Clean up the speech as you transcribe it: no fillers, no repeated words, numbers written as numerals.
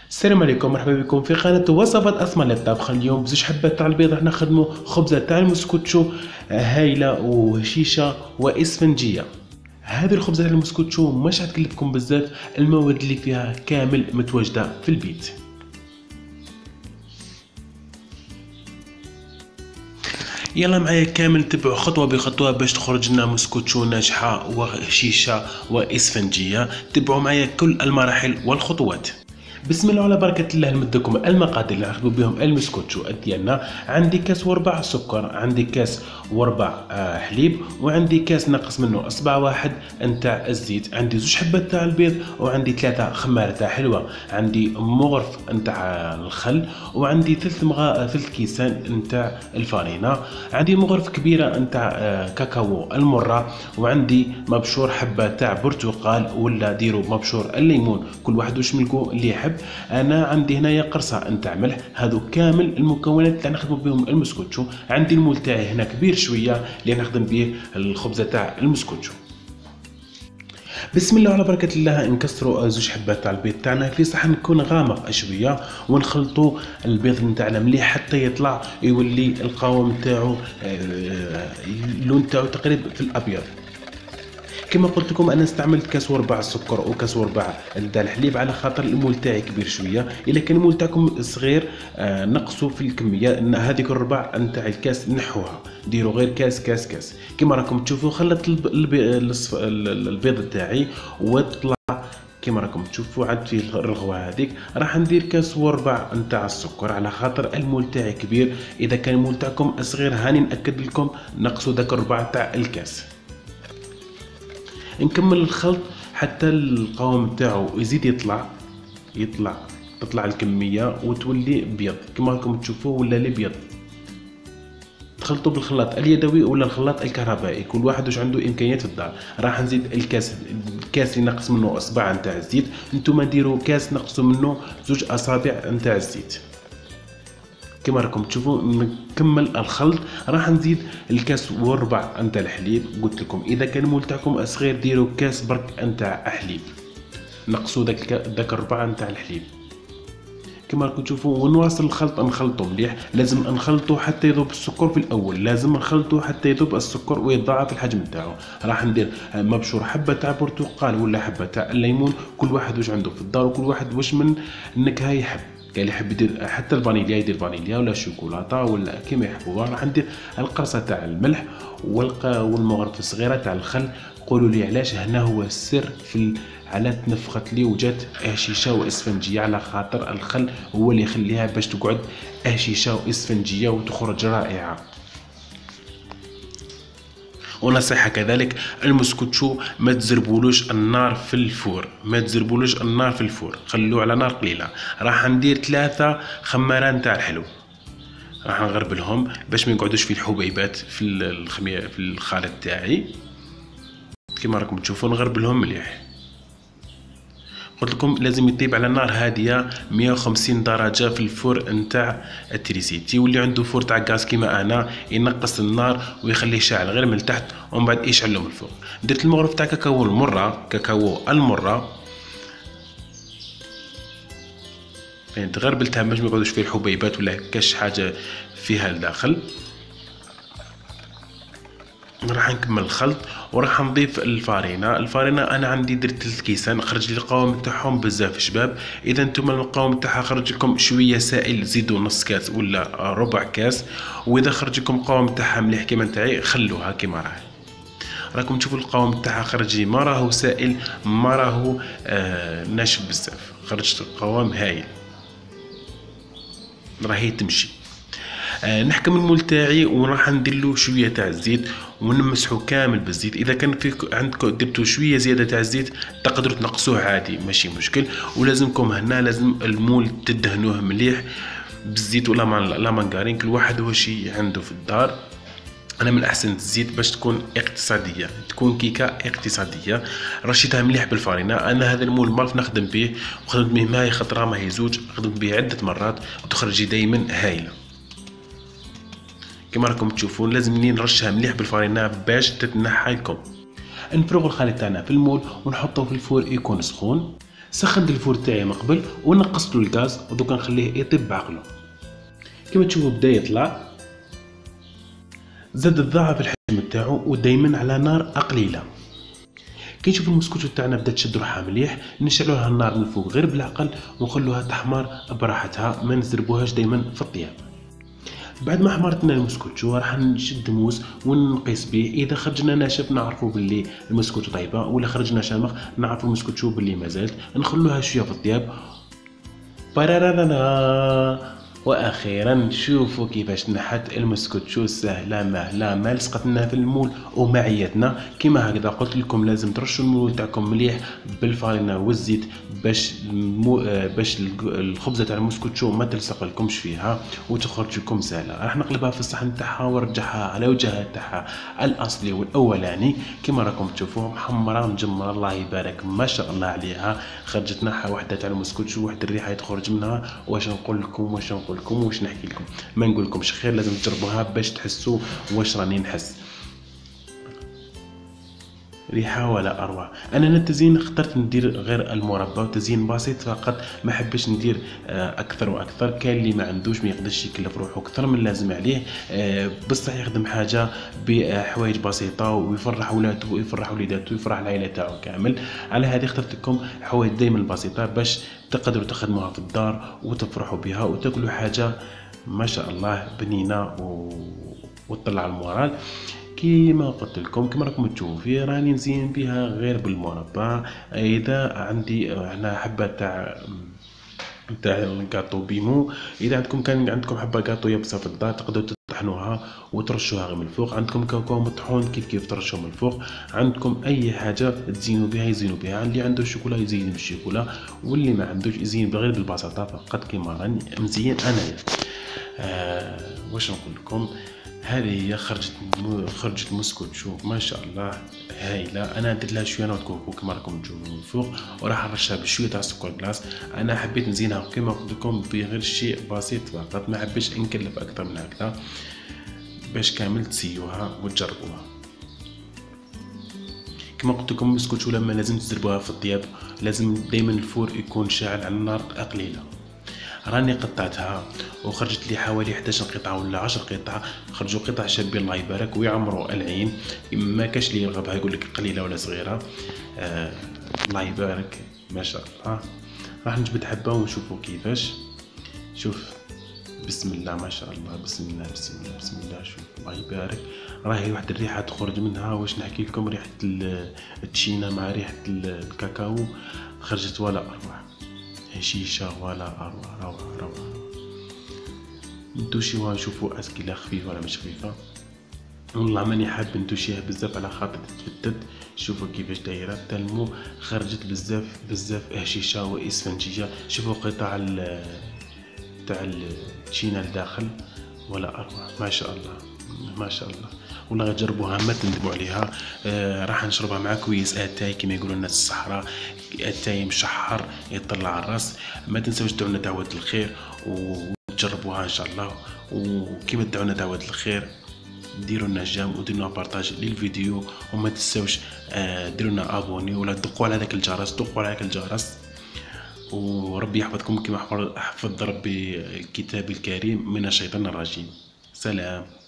السلام عليكم، مرحبا بكم في قناة وصفات أسماء للطبخ. اليوم بزوج حبات تاع البيض راح نخدمو خبزة تاع المسكوتشو هايلة وهشيشة وإسفنجية. هذه الخبزة تاع المسكوتشو مش هتكلفكم بزاف، المواد اللي فيها كامل متواجدة في البيت. يلا معايا كامل تبعوا خطوة بخطوة باش تخرج لنا مسكوتشو ناجحة وهشيشة وإسفنجية. تبعوا معايا كل المراحل والخطوات. بسم الله على بركة الله. نمدكم المقادير اللي نخدموا بهم المسكوتشو ديالنا. عندي كاس وربع سكر، عندي كاس وربع حليب، وعندي كاس ناقص منه اصبع واحد نتاع الزيت، عندي زوج حبات تاع البيض، وعندي 3 خمارة تاع حلوة، عندي مغرف نتاع الخل، وعندي ثلث كيسان نتاع الفارينة، عندي مغرف كبيرة نتاع كاكاو المرة، وعندي مبشور حبة تاع برتقال ولا ديروا مبشور الليمون، كل واحد واش ملقو اللي يحب. انا عندي هنايا قرصه نتاع ملح. هذو كامل المكونات اللي نخدم بهم المسكوتشو. عندي المول تاعي هنا كبير شويه اللي نخدم به الخبزه تاع المسكوتشو. بسم الله على بركة الله. نكسروا زوج حبات تاع البيض تاعنا في صحن يكون غامق شويه، ونخلطوا البيض نتاعنا مليح حتى يطلع يولي القوام تاعو اللون تاعو تقريبا في الابيض. كما قلت لكم انا استعملت كاس وربع السكر وكاس وربع نتاع الحليب على خاطر المول تاعي كبير شويه. الا كان المول تاعكم صغير نقصوا في الكميه، هذيك الربع نتاع الكاس نحوها، ديروا غير كاس. كما راكم تشوفوا خلطت البيض تاعي وطلع كما راكم تشوفوا. عاد في الرغوه هذيك راح ندير كاس وربع نتاع السكر على خاطر المول تاعي كبير. اذا كان المول تاعكم صغير هاني ناكد لكم نقصوا داك الربع تاع الكاس. نكمل الخلط حتى القوام تاعو يزيد تطلع الكميه وتولي بيض كما راكم تشوفوا، ولا لي بيض. تخلطوا بالخلاط اليدوي ولا الخلاط الكهربائي، كل واحد واش عنده امكانيات في الدار. راح نزيد الكاس اللي نقص منه اصبع نتاع الزيت، نتوما ديروا كاس نقصوا منه 2 اصابع نتاع الزيت. كما راكم تشوفوا نكمل الخلط. راح نزيد الكاس وربع نتاع الحليب. قلت لكم اذا كان المول تاعكم صغير ديروا كاس برك نتاع حليب، نقصوا داك الربع نتاع الحليب. كما راكم تشوفوا ونواصل الخلط. نخلطوا مليح، لازم نخلطوا حتى يذوب السكر في الاول، لازم نخلطوا حتى يذوب السكر ويتضاعف الحجم تاعو. راح ندير مبشور حبه تاع برتقال ولا حبه تاع الليمون، كل واحد واش عنده في الدار وكل واحد واش من النكهه يحب. قال يحب يدير حتى الفانيليا يدير فانيليا ولا شوكولاته ولا كيما يحبوها. راح ندير القرصه تاع الملح والمغرفه الصغيره تاع الخل. قولوا لي علاش هنا هو السر في على تنفخت لي وجات هشيشه واسفنجيه، على خاطر الخل هو اللي يخليها باش تقعد هشيشه واسفنجيه وتخرج رائعه. ونصيحة كذلك المسكوتشو ما تزربولوش النار في الفور، خلوه على نار قليلة. راح ندير 3 خمارات نتاع الحلو، راح نغربلهم باش ما يقعدوش في الحبيبات في الخليط تاعي. كما راكم تشوفوا نغربلهم مليح. قلت لكم لازم يطيب على نار هاديه 150 درجه في الفور نتاع التريسيتي. واللي عنده فور تاع غاز كيما انا ينقص النار ويخليه شاعل غير من التحت ومن بعد يشعلو من الفوق. درت المغرف تاع كاكاو المره يعني تغربلتها باش ما يقعدوش فيه الحبيبات ولا كاش حاجه فيها لداخل. راح نكمل الخلط وراح نضيف الفارينة انا عندي درت 3 كيسان، خرج لي القوام تاعهم بزاف شباب. اذا نتوما القوام تاعها خرج لكم شويه سائل زيدوا نص كاس ولا ربع كاس، واذا خرج لكم القوام تاعها مليح كيما نتاعي خلوها كيما راهي. راكم تشوفوا القوام تاعها خرج لي ما راهو سائل ما راهو ناشف بزاف، خرجت القوام هايل راهي تمشي. نحكم المول تاعي وراح ندير له شويه تاع الزيت ونمسحه كامل بالزيت. اذا كان عندكم درتوا شويه زياده تاع الزيت تقدروا تنقصوه عادي ماشي مشكل. ولازمكم هنا لازم المول تدهنوه مليح بالزيت ولا لا مانغارين، كل واحد واش عنده في الدار. انا من احسن الزيت باش تكون اقتصاديه، تكون كيكه اقتصاديه. رشيتها مليح بالفارينه. انا هذا المول مالف نخدم به وخدمت به ماهي خطره ماهي زوج، خدمت به عده مرات وتخرج دائما هايله. كما راكم تشوفون لازم نرشها مليح بالفارينه باش تتنحى لكم. نفرغوا الخليط تاعنا في المول ونحطه في الفور يكون سخون. سخنت الفور تاعي من قبل ونقصت له الغاز ودوكا نخليه يطيب بعقله. كما تشوفوا بدا يطلع، زاد تضاعف الحجم تاعو ودايما على نار قليله. كي نشوف المسكوتشو تاعنا بدات تشد روحها مليح، نشعلوها النار من الفوق غير بالعقل ونخلوها تحمر براحتها، ما نزربوهاش دايما في الطياب. بعد ما حمرتنا المسكوتشو راح نشد موس ونقيس به، اذا خرجنا ناشف نعرفوا باللي المسكوتشو طيبه، ولا خرجنا شامخ نعرفوا المسكوتشو باللي مازالت. نخلوها شويه في الطياب. بارارارا. واخيرا شوفوا كيفاش نحت المسكوتشو سهله مهله، ما لصقتنا في المول وما عيتنا. كيما هكذا قلت لكم لازم ترشوا المول تاعكم مليح بالفارينه والزيت باش الخبزه تاع المسكوتشو ما تلصق لكمش فيها وتخرج لكم سهله. راح نقلبها في الصحن تاعها ونرجعها على وجهها تاعها الاصلي والاولاني. كيما راكم تشوفوا محمره مجمره الله يبارك ما شاء الله عليها. خرجت نحا وحده تاع المسكوتشو، واحد الريحه تخرج منها. واش نقول لكم واش نحكي لكم، ما نقول لكمش خير، لازم تجربوها باش تحسوا واش راني نحس. ريحه ولا اروع. انا التزيين اخترت ندير غير المربى وتزيين بسيط فقط، ما حبيتش ندير اكثر واكثر. كاين اللي ما عندوش ما يقدرش يكلف روحه اكثر من اللازم عليه، بصح يخدم حاجه بحوايج بسيطه ويفرح ولاده ويفرح وليداته ويفرح العائله تاعو كامل. على هذه اخترت لكم حوايج دائما بسيطه باش تقدروا تخدموها في الدار وتفرحوا بها وتاكلوا حاجه ما شاء الله بنينه وتطلع المورال. كيما قلت لكم كيما راكم تشوفوا فيه راني نزين بها غير بالمربى. اذا عندي هنا حبه تاع الكاطو بيمو، اذا كان عندكم حبه كاطو يابسه في الدار تقدروا تطحنوها وترشوها غير من الفوق. عندكم كاكاو مطحون كيف ترشوه من الفوق. عندكم اي حاجه تزينوا بها يزينوا بها. اللي عنده الشوكولا يزين بالشوكولا، واللي ما عندوش يزين غير بالبساطه فقط كيما راني مزين انايا. واش نقول لكم، هذه هي خرجت مسكوتشو ما شاء الله هايله. انا درت لها شويه نوت كوكو كما راكم تشوفوا من الفوق، وراح نرشها بشويه تاع سكر كلاص. انا حبيت نزينها كما قلت لكم بغير شيء بسيط فقط، ما حبيتش نكلف اكثر من هكذا باش كامل تسيوها وتجربوها. كما قلت لكم مسكوتشو لما لازم تزربوها في الطياب لازم دائما الفور يكون شاعل على النار قليله. راني قطعتها وخرجت لي حوالي 11 قطعه ولا 10 قطعه. خرجوا قطع شابين الله يبارك ويعمروا العين. ما كاش اللي يرغبها يقول لك قليله ولا صغيره. الله يبارك ما شاء الله. راح نجبد حبه ونشوفوا كيفاش. شوف بسم الله ما شاء الله، بسم الله بسم الله بسم الله. شوف الله يبارك، راهي واحد الريحه تخرج منها واش نحكي لكم، ريحه التشينا مع ريحه الكاكاو خرجت ولا اروع. هشيشه ولا اروع، روعه روعه. ندوشيوها نشوفوا اسكيلا خفيفه ولا مش خفيفه. والله ماني حاب ندوشيها بزاف على خاطر تتفتت. شوفوا كيفاش دايره تلمو، خرجت بزاف هشيشه واسفنجيه. شوفوا قطع تاع التشينا الداخل ولا اروع ما شاء الله ما شاء الله. والله جربوها ما تندموا عليها. راح نشربها مع كويس اتاي كما يقولوا الناس الصحراء، اتاي مشحر يطلع على الراس. ما تنساوش دعونا دعوة الخير وتجربوها ان شاء الله. وكيما تدعونا دعوة الخير ديروا لنا جام وديروا لنا بارطاج للفيديو، وما تنساوش ديروا لنا ابوني ولا دقوا على هذاك الجرس. وربي يحفظكم كما حفظ ربي الكتاب الكريم من الشيطان الرجيم. سلام.